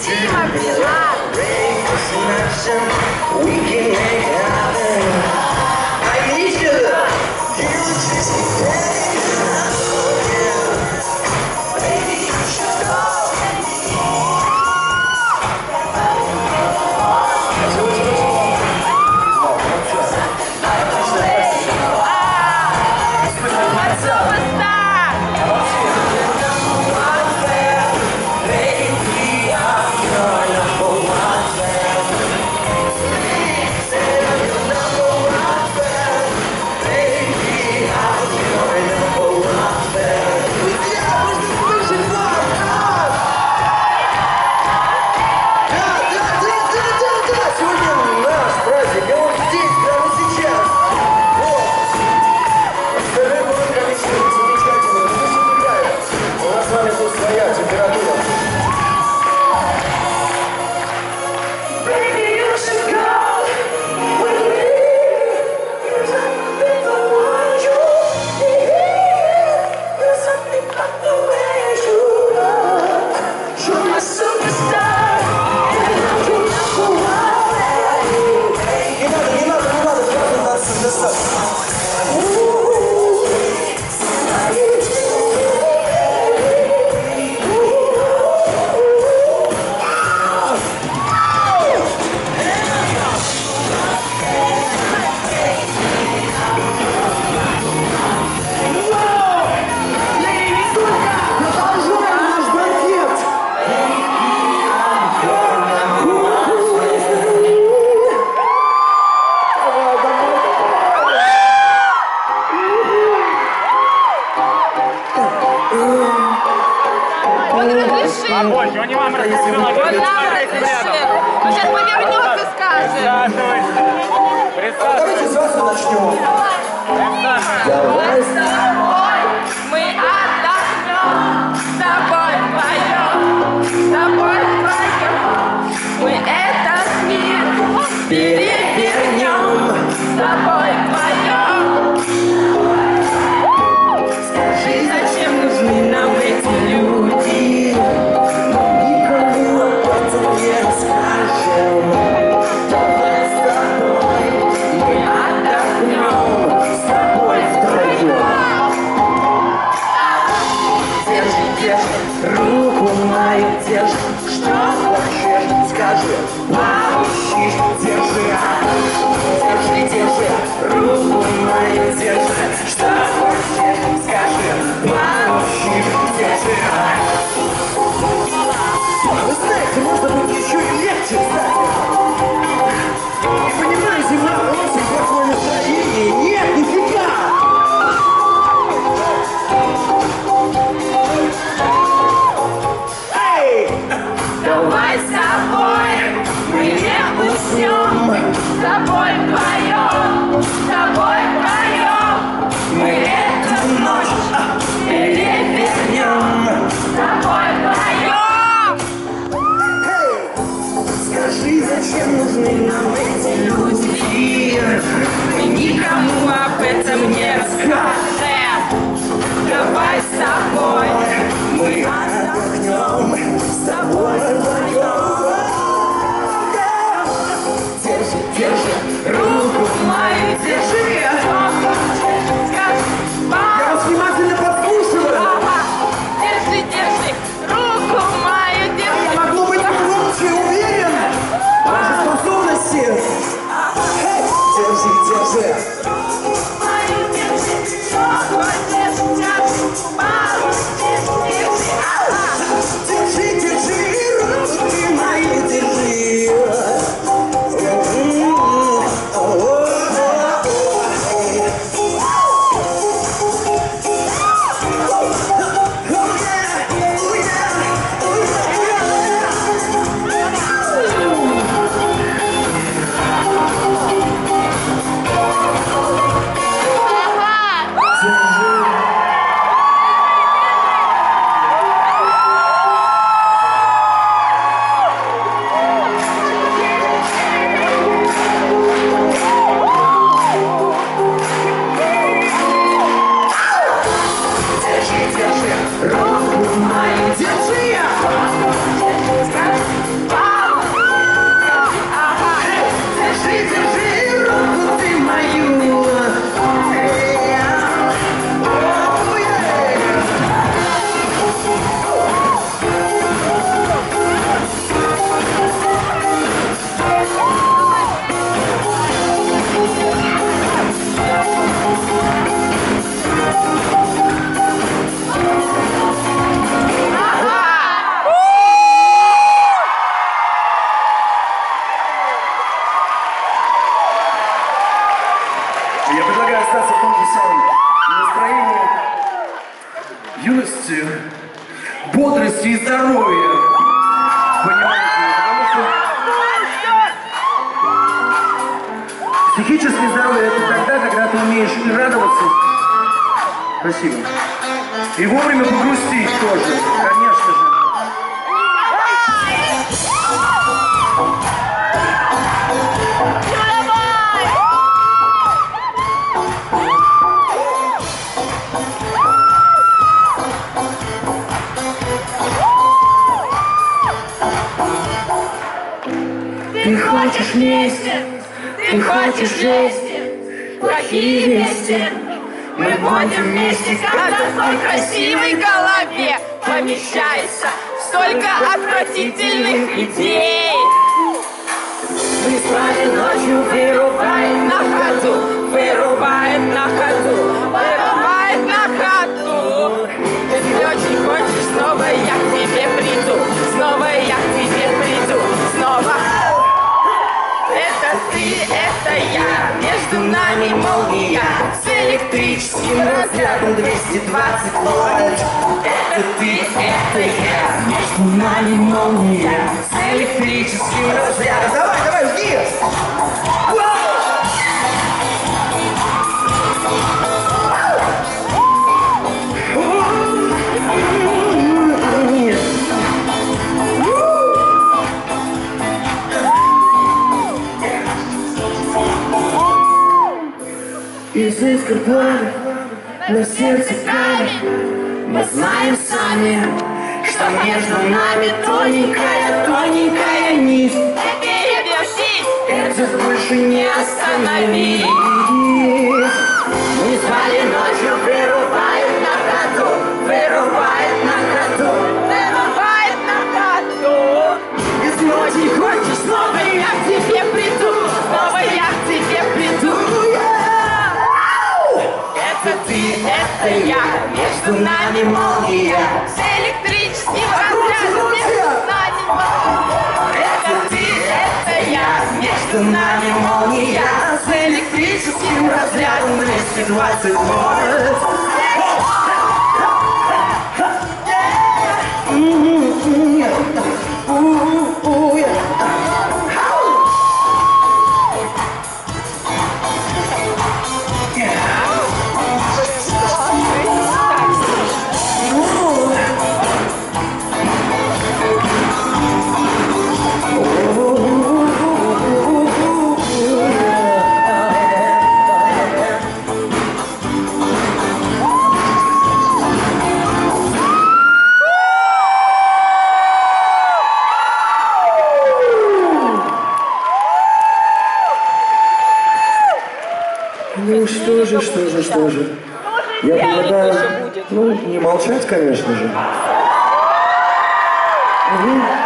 Дима Билан. Огонь, он не вам рассказал. Он нам разрешил. Он сейчас повернется, скажет. Давайте сразу начнем. Давай с тобой мы отдохнем, с тобой вдвоем, с тобой вдвоем. Мы этот мир перевернем, с тобой вдвоем. Скажи, зачем нужны нам эти люди? Никому об этом не расскажем. Давай с тобой мы отдохнем, с тобой вдвоем. Держи, держи руку мою, держи, что хочешь, скажи, получишь. Держи, держи, держи руку мою, держи, что хочешь, скажи, получишь. Держи. Вы знаете, можно быть еще и легче, кстати. Не понимаю, зима очень плохое настроение. Нет, нифига! Давай с тобой мы И вовремя погрустить тоже, конечно же. Ты хочешь мести, ты хочешь жести, плохие вести. Мы будем вместе, как в той красивой голове помещается столько отвратительных идей. Мы спали ночью, вырубает на ходу, вырубает на ходу, вырубает на ходу. Если очень хочешь, снова я к тебе приду, снова я к тебе приду, снова. Это ты, это я, между нами молния, с электрическим разрядом 220 вольт. Это ты, это я, между нами молния, с электрическим разрядом. Давай, давай, жги! Из искр пламя, на сердце камень. Мы знаем сами, что между нами тоненькая нить. Перебежись, это больше не остановить. Мы спали ночью, вырубает на ходу, вырубает на ходу, вырубает на ходу. Если очень хочешь, снова я к тебе приду, снова я к тебе приду. Это ты, это я, между нами молния, с электрическим разрядом между нами молния. Это ты, это я, между нами молния, с электрическим разрядом 220 вольт. Ну что же. Я предлагаю, не молчать, конечно же. Угу.